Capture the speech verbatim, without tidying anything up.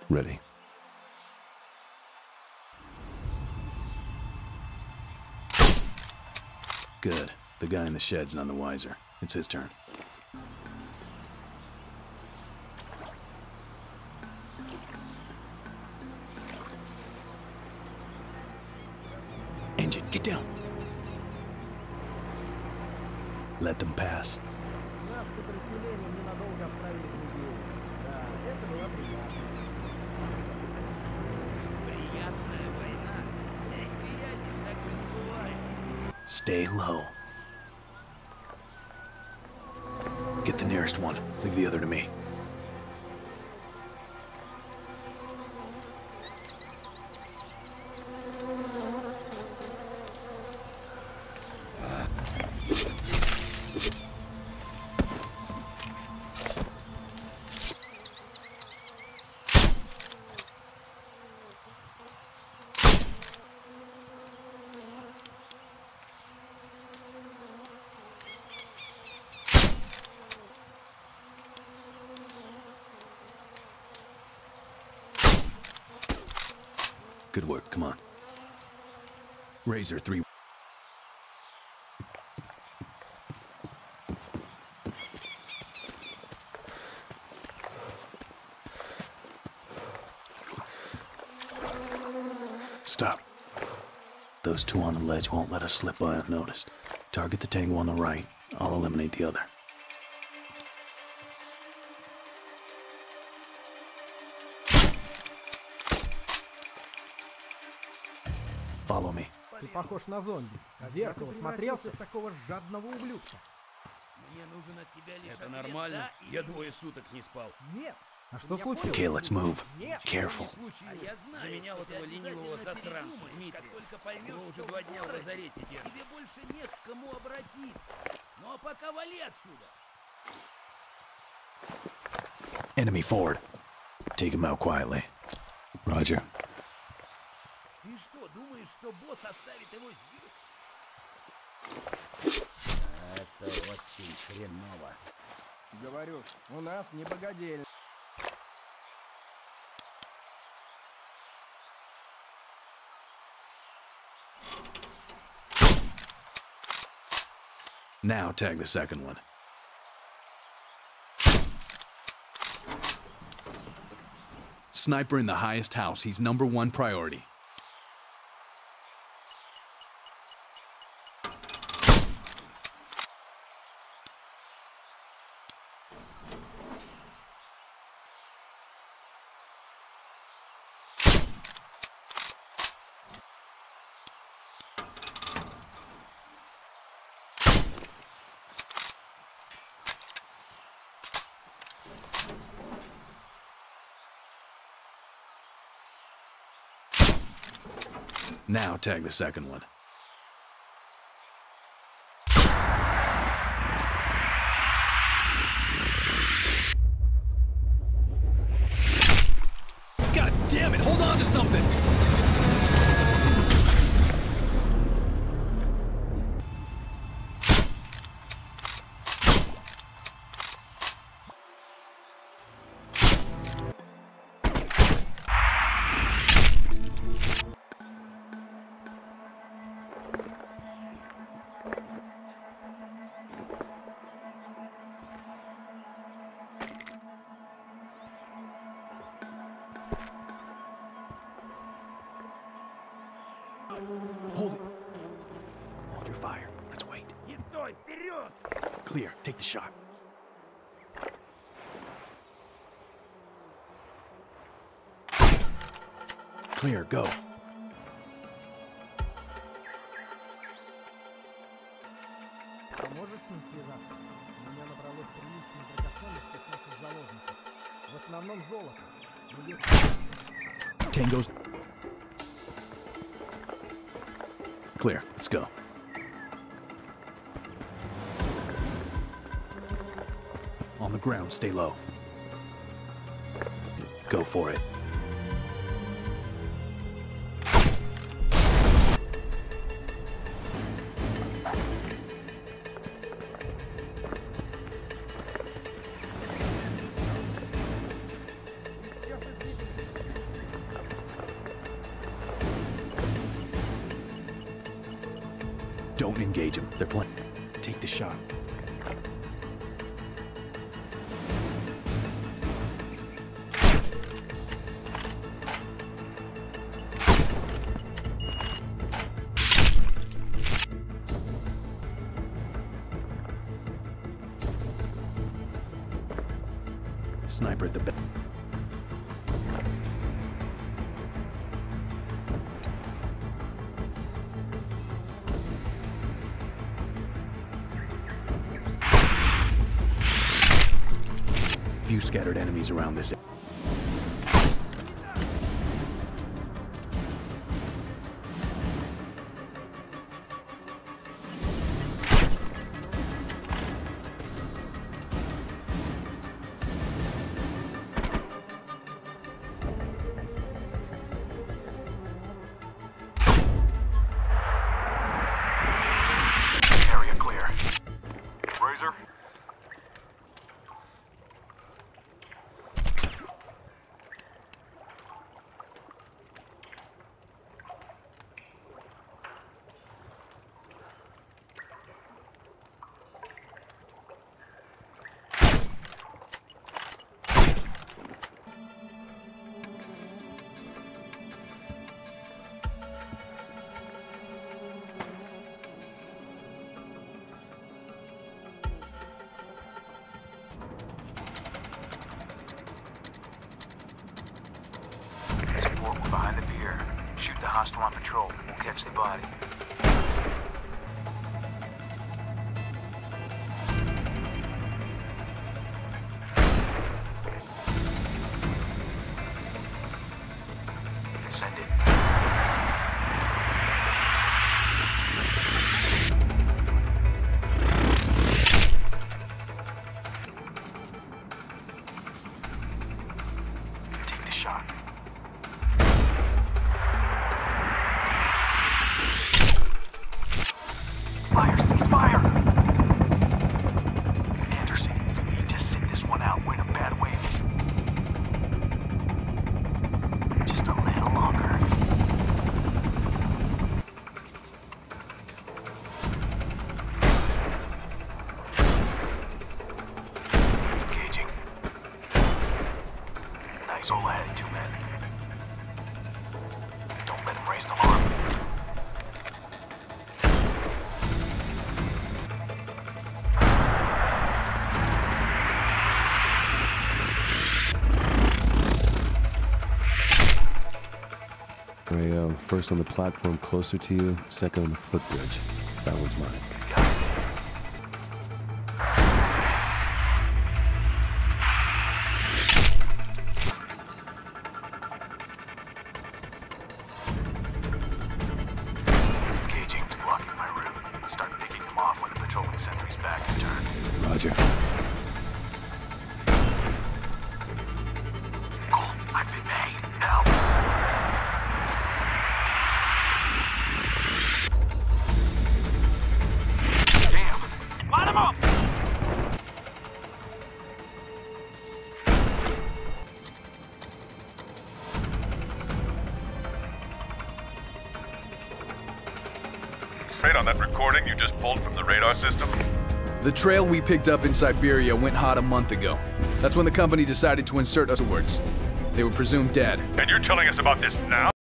Ready. Good. The guy in the shed's none the wiser. It's his turn. Engine, get down. Let them pass. Stay low. Get the nearest one. Leave the other to me. Good work, come on. Razor three. Stop. Those two on the ledge won't let us slip by unnoticed. Target the tango on the right. I'll eliminate the other. Follow me. Ты похож на зомби. В зеркало смотрелся в такого жадного ублюдка. Мне нужен от тебя лишь Это нормально? Я двое суток не спал. Нет. А что случилось? Okay, let's move. Нет. Careful. А я знаю, Заменял что ты этого ленивого обязательно засранца, передумаешь, Дмитрия. как только поймешь, Его уже что два дня в город, лазарете держат. тебе больше нет к кому обратиться. Ну а пока вали отсюда. Enemy forward. Take him out quietly. Roger. Ты что, думаешь, что босс оставит его здесь? Это очень хреново. Говорю, у нас не богадельня. Now tag the second one. Sniper in the highest house. He's number one priority. Now tag the second one. God damn it, hold on to something! Hold it. Hold your fire. Let's wait. Не стой, вперед! Clear. Take the shot. Clear. Go. Поможешь с ним связаться? У меня набралось приличных драгоценностей наших заложников. В основном золото. Но если- Tango's clear. Let's go. On the ground, stay low. Go for it. Don't engage them. They're playing. Take the shot. Sniper at the back. Few scattered enemies around this area. Area clear. Razor? Support, we're behind the pier. Shoot the hostile on patrol. We'll catch the body. Send it. Take the shot. Fire, cease fire! Anderson, you need to sit this one out. We're in a bad way. Just, just a little longer. Engaging. Nice all ahead, two men. Don't let him raise an alarm. I, um, first on the platform closer to you, second on the footbridge. That one's mine. Got it. Engaging's blocking my route. Start picking him off when the patrolling sentry's back is turned. Roger. Cole, I've been made. Help! Damn! Line him up! Right on that recording you just pulled from the radar system? The trail we picked up in Siberia went hot a month ago. That's when the company decided to insert us towards. They were presumed dead. And you're telling us about this now?